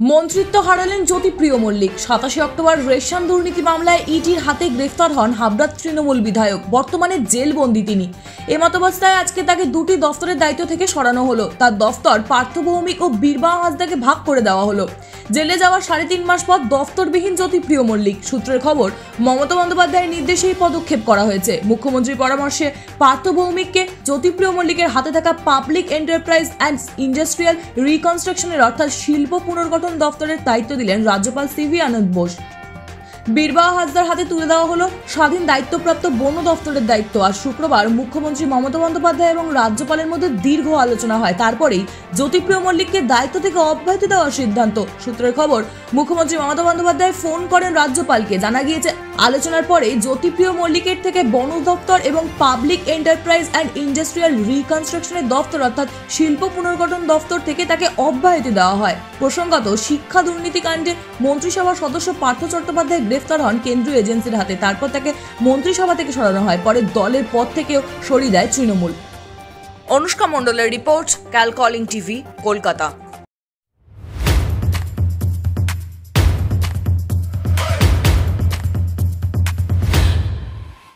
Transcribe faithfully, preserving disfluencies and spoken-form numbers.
মন্ত্রিত্ব হারালেন জ্যোতিপ্রিয় মল্লিক। সাতাশে অক্টোবর রেশন দুর্নীতি মামলায় ইডির হাতে গ্রেফতার হন হাবড়ার তৃণমূল বিধায়ক। বর্তমানে জেলবন্দি তিনি। এমতাবস্থায় আজকে তাকে দুটি দফতরের দায়িত্ব থেকে সরানো হলো। তার দফতর পার্থ ভৌমিক ও বীরবাহা হাসদাকে ভাগ করে দেওয়া হলো। জেলে যাওয়ার সাড়ে তিন মাস পর দফতরবিহীন জ্যোতিপ্রিয় মল্লিক। সূত্রের খবর, মমতা বন্দ্যোপাধ্যায়ের নির্দেশে এই পদক্ষেপ করা হয়েছে। মুখ্যমন্ত্রীর পরামর্শে পার্থ ভৌমিককে জ্যোতিপ্রিয় মল্লিকের হাতে থাকা পাবলিক এন্টারপ্রাইজ অ্যান্ড ইন্ডাস্ট্রিয়াল রিকনস্ট্রাকশনের অর্থাৎ শিল্প পুনর্গঠন দফতরের দায়িত্ব দিলেন রাজ্যপাল সিভি আনন্দ বোস। বীরবাহা হাসদার হাতে তুলে দেওয়া হলো স্বাধীন দায়িত্বপ্রাপ্ত বন দফতরের দায়িত্ব। আর শুক্রবার মুখ্যমন্ত্রী মমতা বন্দ্যোপাধ্যায় এবং রাজ্যপালের মধ্যে দীর্ঘ আলোচনা হয়। তারপরেই জ্যোতিপ্রিয় মল্লিককে দায়িত্ব থেকে অব্যাহতি দেওয়ার সিদ্ধান্ত। সূত্রের খবর, মুখ্যমন্ত্রী মমতা বন্দ্যোপাধ্যায় ফোন করেন রাজ্যপালকে। জানা গিয়েছে, আলোচনার পরে জ্যোতিপ্রিয় মল্লিকের থেকে বন দপ্তর এবং পাবলিক এন্টারপ্রাইজ অ্যান্ড ইন্ডাস্ট্রিয়াল রিকনস্ট্রাকশনের দপ্তর অর্থাৎ শিল্প পুনর্গঠন দপ্তর থেকে তাকে অব্যাহতি দেওয়া হয়। প্রসঙ্গত, শিক্ষা দুর্নীতিকাণ্ডে মন্ত্রিসভার সদস্য পার্থ চট্টোপাধ্যায় গ্রেফতার হন কেন্দ্রীয় এজেন্সির হাতে। তারপর তাকে মন্ত্রিসভা থেকে সরানো হয়। পরে দলের পদ থেকেও সরিয়ে দেয় তৃণমূল। অনুষ্কা মণ্ডলের রিপোর্ট, ক্যালকলিং টিভি, কলকাতা।